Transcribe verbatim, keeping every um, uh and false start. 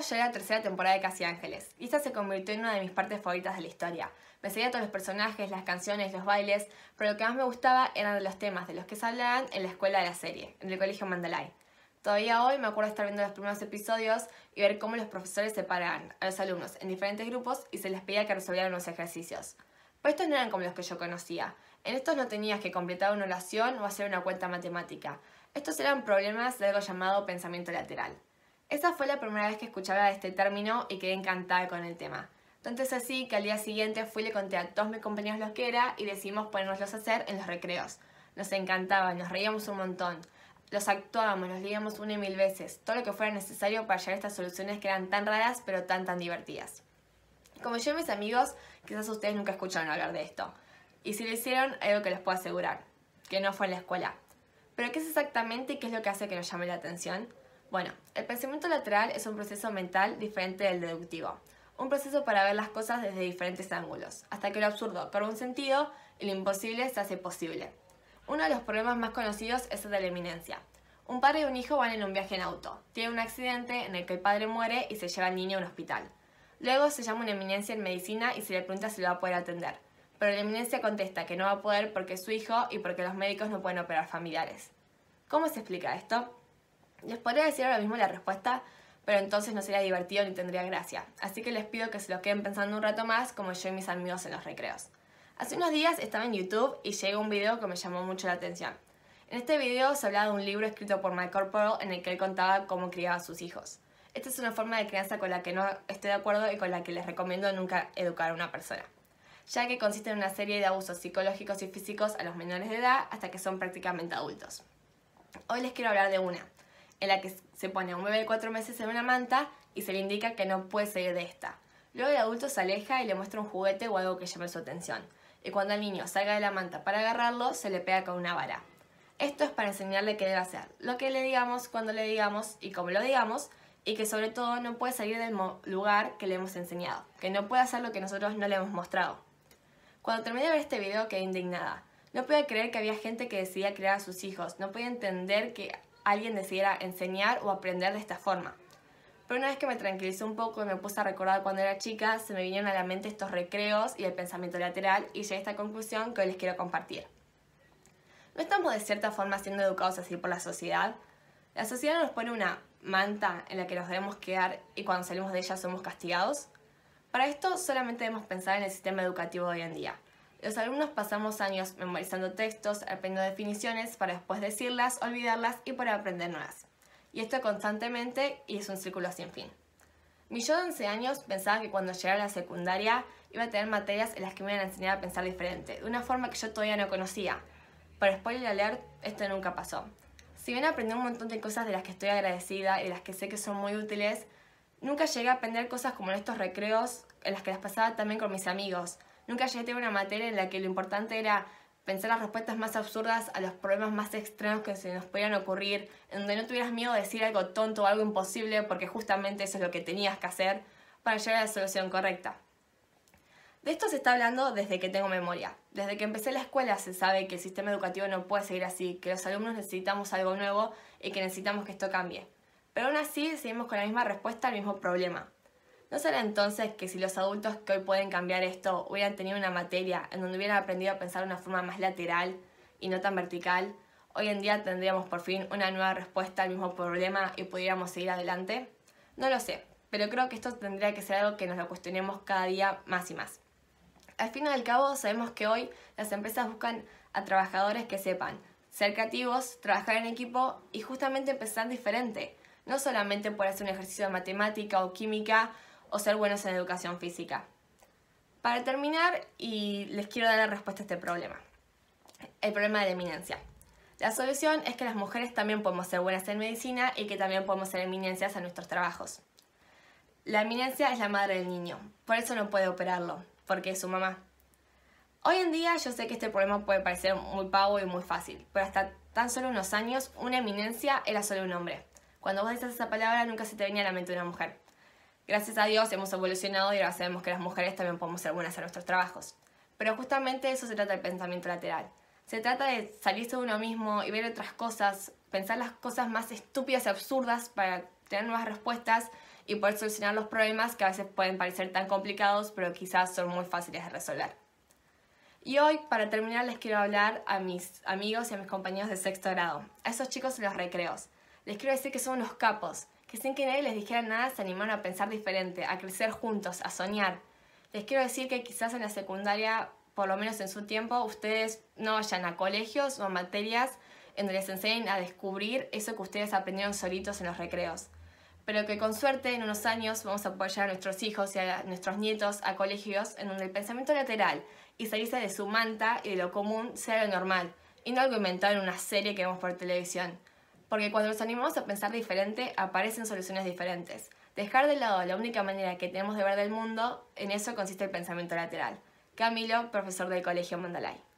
ya la tercera temporada de Casi Ángeles, y esta se convirtió en una de mis partes favoritas de la historia. Me seguía todos los personajes, las canciones, los bailes, pero lo que más me gustaba eran los temas de los que se hablaban en la escuela de la serie, en el colegio Mandalay. Todavía hoy me acuerdo de estar viendo los primeros episodios y ver cómo los profesores separaban a los alumnos en diferentes grupos y se les pedía que resolvieran unos ejercicios. Pero estos no eran como los que yo conocía. En estos no tenías que completar una oración o hacer una cuenta matemática. Estos eran problemas de algo llamado pensamiento lateral. Esa fue la primera vez que escuchaba de este término y quedé encantada con el tema. Tanto es así que al día siguiente fui y le conté a todos mis compañeros lo que era y decidimos ponernoslos a hacer en los recreos. Nos encantaba, nos reíamos un montón. Los actuábamos, los leíamos una y mil veces, todo lo que fuera necesario para llegar a estas soluciones que eran tan raras pero tan tan divertidas. Como yo y mis amigos, quizás ustedes nunca escucharon hablar de esto. Y si lo hicieron, hay algo que les puedo asegurar, que no fue en la escuela. ¿Pero qué es exactamente y qué es lo que hace que nos llame la atención? Bueno, el pensamiento lateral es un proceso mental diferente del deductivo. Un proceso para ver las cosas desde diferentes ángulos, hasta que lo absurdo cobra un sentido y lo imposible se hace posible. Uno de los problemas más conocidos es el de la eminencia. Un padre y un hijo van en un viaje en auto. Tienen un accidente en el que el padre muere y se lleva al niño a un hospital. Luego se llama una eminencia en medicina y se le pregunta si lo va a poder atender. Pero la eminencia contesta que no va a poder porque es su hijo y porque los médicos no pueden operar familiares. ¿Cómo se explica esto? Les podría decir ahora mismo la respuesta, pero entonces no sería divertido ni tendría gracia. Así que les pido que se lo queden pensando un rato más, como yo y mis amigos en los recreos. Hace unos días estaba en YouTube y llegó un video que me llamó mucho la atención. En este video se hablaba de un libro escrito por Michael Pearl en el que él contaba cómo criaba a sus hijos. Esta es una forma de crianza con la que no estoy de acuerdo y con la que les recomiendo nunca educar a una persona, ya que consiste en una serie de abusos psicológicos y físicos a los menores de edad hasta que son prácticamente adultos. Hoy les quiero hablar de una, en la que se pone a un bebé de cuatro meses en una manta y se le indica que no puede salir de esta. Luego el adulto se aleja y le muestra un juguete o algo que llame su atención. Y cuando el niño salga de la manta para agarrarlo, se le pega con una vara. Esto es para enseñarle qué debe hacer, lo que le digamos, cuando le digamos y cómo lo digamos, y que sobre todo no puede salir del lugar que le hemos enseñado, que no puede hacer lo que nosotros no le hemos mostrado. Cuando terminé de ver este video quedé indignada. No podía creer que había gente que decidía criar a sus hijos, no podía entender que alguien decidiera enseñar o aprender de esta forma. Pero una vez que me tranquilicé un poco y me puse a recordar cuando era chica, se me vinieron a la mente estos recreos y el pensamiento lateral y llegué a esta conclusión que hoy les quiero compartir. ¿No estamos de cierta forma siendo educados así por la sociedad? La sociedad nos pone una manta en la que nos debemos quedar y cuando salimos de ella somos castigados. Para esto solamente debemos pensar en el sistema educativo de hoy en día. Los alumnos pasamos años memorizando textos, aprendiendo definiciones para después decirlas, olvidarlas y para aprender nuevas. Y esto constantemente y es un círculo sin fin. Mi yo de once años pensaba que cuando llegara a la secundaria iba a tener materias en las que me iban a enseñar a pensar diferente, de una forma que yo todavía no conocía. Pero spoiler alert, esto nunca pasó. Si bien aprendí un montón de cosas de las que estoy agradecida y de las que sé que son muy útiles, nunca llegué a aprender cosas como en estos recreos en las que las pasaba también con mis amigos. Nunca llegué a tener una materia en la que lo importante era pensar las respuestas más absurdas a los problemas más extremos que se nos pudieran ocurrir, en donde no tuvieras miedo de decir algo tonto o algo imposible porque justamente eso es lo que tenías que hacer para llegar a la solución correcta. De esto se está hablando desde que tengo memoria. Desde que empecé la escuela se sabe que el sistema educativo no puede seguir así, que los alumnos necesitamos algo nuevo y que necesitamos que esto cambie. Pero aún así seguimos con la misma respuesta al mismo problema. ¿No será entonces que si los adultos que hoy pueden cambiar esto hubieran tenido una materia en donde hubieran aprendido a pensar de una forma más lateral y no tan vertical, hoy en día tendríamos por fin una nueva respuesta al mismo problema y pudiéramos seguir adelante? No lo sé, pero creo que esto tendría que ser algo que nos lo cuestionemos cada día más y más. Al fin y al cabo sabemos que hoy las empresas buscan a trabajadores que sepan ser creativos, trabajar en equipo y justamente empezar diferente, no solamente por hacer un ejercicio de matemática o química o ser buenos en educación física. Para terminar, y les quiero dar la respuesta a este problema, el problema de la eminencia. La solución es que las mujeres también podemos ser buenas en medicina y que también podemos ser eminencias en nuestros trabajos. La eminencia es la madre del niño, por eso no puede operarlo, porque es su mamá. Hoy en día yo sé que este problema puede parecer muy pavo y muy fácil, pero hasta tan solo unos años una eminencia era solo un hombre. Cuando vos decías esa palabra nunca se te venía a la mente una mujer. Gracias a Dios hemos evolucionado y ahora sabemos que las mujeres también podemos ser buenas en nuestros trabajos. Pero justamente de eso se trata el pensamiento lateral. Se trata de salirse de uno mismo y ver otras cosas, pensar las cosas más estúpidas y absurdas para tener nuevas respuestas y poder solucionar los problemas que a veces pueden parecer tan complicados, pero quizás son muy fáciles de resolver. Y hoy, para terminar, les quiero hablar a mis amigos y a mis compañeros de sexto grado, a esos chicos en los recreos. Les quiero decir que son unos capos, que sin que nadie les dijera nada se animaron a pensar diferente, a crecer juntos, a soñar. Les quiero decir que quizás en la secundaria, por lo menos en su tiempo, ustedes no vayan a colegios o a materias en donde les enseñen a descubrir eso que ustedes aprendieron solitos en los recreos. Pero que con suerte en unos años vamos a poder llevar a nuestros hijos y a nuestros nietos a colegios en donde el pensamiento lateral y salirse de su manta y de lo común sea lo normal, y no algo inventado en una serie que vemos por televisión. Porque cuando nos animamos a pensar diferente, aparecen soluciones diferentes. Dejar de lado la única manera que tenemos de ver del mundo, en eso consiste el pensamiento lateral. Camilo, profesor del Colegio Mandalay.